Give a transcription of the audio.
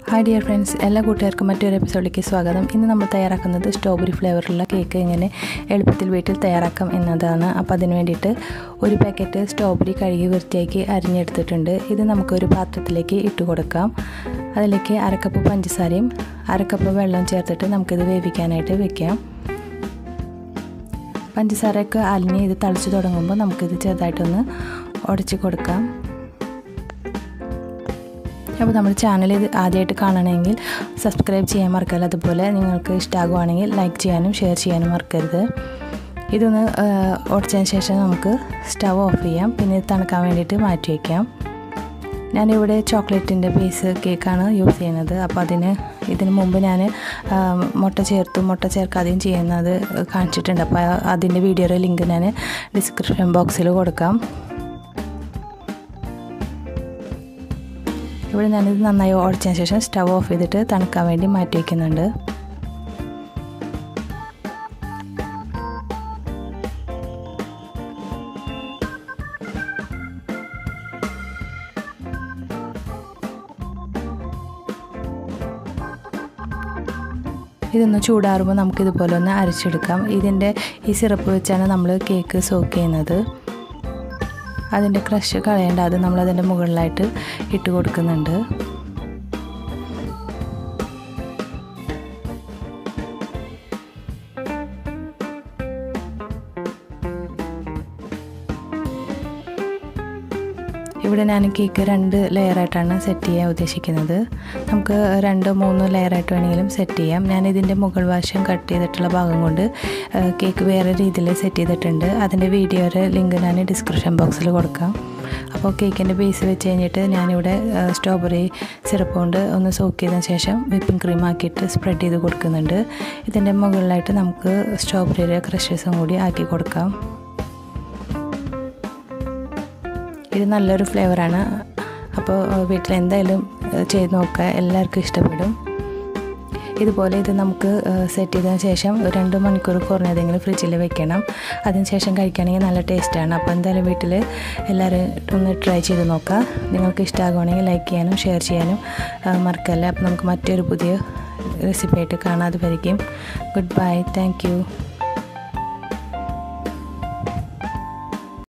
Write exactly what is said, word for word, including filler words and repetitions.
Hi dear friends, എല്ലാ കൂട്ടുകാർക്കും മറ്റൊരു എപ്പിസോഡിലേക്ക് സ്വാഗതം. ഇന്ന് നമ്മൾ തയ്യാറാക്കുന്നത് സ്ട്രോബെറി ഫ്ലേവറുള്ള കേക്ക് എങ്ങനെ എളുപ്പത്തിൽ വീട്ടിൽ തയ്യാറാക്കാം എന്നതാണ്. അപ്പോൾ അതിന് വേണ്ടിയിട്ട് ഒരു പാക്കറ്റ് സ്ട്രോബെറി കഴുകി വൃത്തിയാക്കി അരിഞ്ഞെടുത്തിട്ടുണ്ട്. ഇത് നമുക്കൊരു പാത്രത്തിലേക്ക് ഇട്ട് കൊടുക്കാം. അതിലേക്ക് അരക്കപ്പ് പഞ്ചസാരയും അരക്കപ്പ് വെള്ളം ചേർത്തിട്ട് നമുക്കിത് വേവിക്കാനായിട്ട് വെക്കാം. പഞ്ചസാരയൊക്കെ അലിഞ്ഞ് ഇത് തളിച്ച് തുടങ്ങുമ്പോൾ നമുക്കിത് ചെറുതായിട്ടൊന്ന് ഉടച്ച് കൊടുക്കാം. അപ്പോൾ നമ്മുടെ ചാനൽ ഇത് ആദ്യമായിട്ട് കാണണമെങ്കിൽ സബ്സ്ക്രൈബ് ചെയ്യാൻ മറക്കരുത്. അതുപോലെ നിങ്ങൾക്ക് ഇഷ്ടമാകുവാണെങ്കിൽ ലൈക്ക് ചെയ്യാനും ഷെയർ ചെയ്യാനും മറക്കരുത്. ഇതൊന്ന് ഉടച്ചതിന് ശേഷം നമുക്ക് സ്റ്റവ് ഓഫ് ചെയ്യാം. പിന്നെ ഇത് തണുക്കാൻ വേണ്ടിയിട്ട് മാറ്റി വയ്ക്കാം. ഞാനിവിടെ ചോക്ലേറ്റിൻ്റെ ബേസ് കേക്കാണ് യൂസ് ചെയ്യുന്നത്. അപ്പോൾ അതിന് ഇതിന് മുമ്പ് ഞാൻ മുട്ട ചേർത്തും മുട്ട ചേർക്കാതെയും ചെയ്യുന്നത് കാണിച്ചിട്ടുണ്ട്. അപ്പോൾ അതിൻ്റെ വീഡിയോയുടെ ലിങ്ക് ഞാൻ ഡിസ്ക്രിപ്ഷൻ ബോക്സിൽ കൊടുക്കാം. ഇവിടെ ഞാനിത് നന്നായി ഉടച്ചതിന് ശേഷം സ്റ്റവ് ഓഫ് ചെയ്തിട്ട് തണുക്കാൻ വേണ്ടി മാറ്റി വയ്ക്കുന്നുണ്ട്. ഇതൊന്ന് ചൂടാറുമ്പോൾ നമുക്കിതുപോലെ ഒന്ന് അരച്ചെടുക്കാം. ഇതിൻ്റെ ഈ സിറപ്പ് വെച്ചാണ് നമ്മൾ കേക്ക് സോക്ക് ചെയ്യുന്നത്. അതിൻ്റെ ക്രഷ് കളയേണ്ട, അത് നമ്മളതിൻ്റെ മുകളിലായിട്ട് ഇട്ട് കൊടുക്കുന്നുണ്ട്. ഇവിടെ ഞാൻ കേക്ക് രണ്ട് ലെയറായിട്ടാണ് സെറ്റ് ചെയ്യാൻ ഉദ്ദേശിക്കുന്നത്. നമുക്ക് രണ്ട് മൂന്ന് ലെയറായിട്ട് വേണമെങ്കിലും സെറ്റ് ചെയ്യാം. ഞാനിതിൻ്റെ മുകൾ വശം കട്ട് ചെയ്തിട്ടുള്ള ഭാഗം കൊണ്ട് കേക്ക് വേറെ രീതിയിൽ സെറ്റ് ചെയ്തിട്ടുണ്ട്. അതിൻ്റെ വീഡിയോയുടെ ലിങ്ക് ഞാൻ ഡിസ്ക്രിപ്ഷൻ ബോക്സിൽ കൊടുക്കാം. അപ്പോൾ കേക്കിൻ്റെ ബേസ് വെച്ച് കഴിഞ്ഞിട്ട് ഞാനിവിടെ സ്ട്രോബെറി സിറപ്പ് കൊണ്ട് ഒന്ന് സോക്ക് ചെയ്തതിന് ശേഷം വിപ്പിംഗ് ക്രീം ആക്കിയിട്ട് സ്പ്രെഡ് ചെയ്ത് കൊടുക്കുന്നുണ്ട്. ഇതിൻ്റെ മുകളിലായിട്ട് നമുക്ക് സ്ട്രോബെറിയുടെ ക്രഷസും കൂടി ആക്കി കൊടുക്കാം. ഇത് നല്ലൊരു ഫ്ലേവറാണ്. അപ്പോൾ വീട്ടിൽ എന്തായാലും ചെയ്ത് നോക്കുക, എല്ലാവർക്കും ഇഷ്ടപ്പെടും. ഇതുപോലെ ഇത് നമുക്ക് സെറ്റ് ചെയ്തതിന് ശേഷം രണ്ട് മണിക്കൂർ കുറഞ്ഞതെങ്കിലും ഫ്രിഡ്ജിൽ വെക്കണം. അതിന് ശേഷം കഴിക്കുകയാണെങ്കിൽ നല്ല ടേസ്റ്റാണ്. അപ്പോൾ എന്തായാലും വീട്ടിൽ എല്ലാവരും ഒന്ന് ട്രൈ ചെയ്ത് നോക്കുക. നിങ്ങൾക്ക് ഇഷ്ടമാകുകയാണെങ്കിൽ ലൈക്ക് ചെയ്യാനും ഷെയർ ചെയ്യാനും മറക്കല്ല. അപ്പോൾ നമുക്ക് മറ്റൊരു പുതിയ റെസിപ്പി ആയിട്ട് കാണാതെ വരികയും. Good bye, thank U.